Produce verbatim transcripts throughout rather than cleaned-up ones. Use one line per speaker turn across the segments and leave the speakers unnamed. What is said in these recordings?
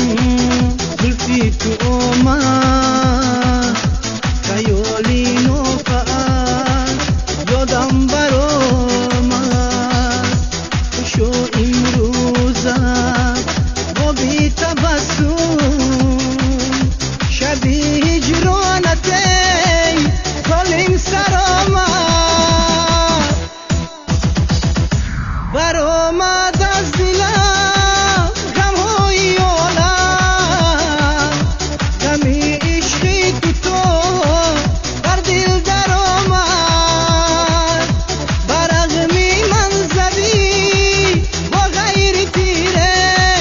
زلفی تو آمد خیالی نوفر یادم برآمد خوشا امروزم با بی تبسم شبی هجرانت ای ظالم سر آمد برآمد از دلم غمهای عالم غمی عشقی تو تو بر دل در آمد برغمی من زدی با غیر تیره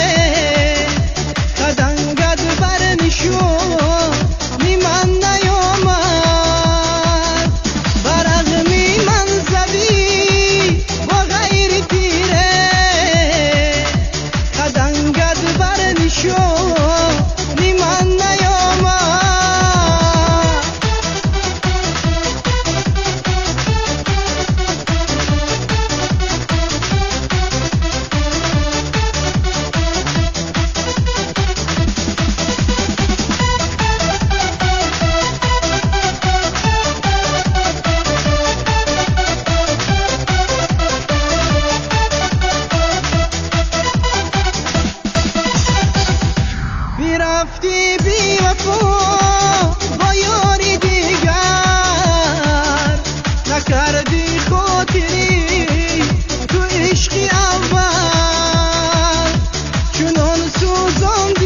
قدنگت بر نشونی من نیامد برغمی من زدی با غیر تیره قدنگت بر نشونی من نیامد رفتی بی وفا با یاری دیگر نکردی خاطری تو عشقی اول چنان سوزاندی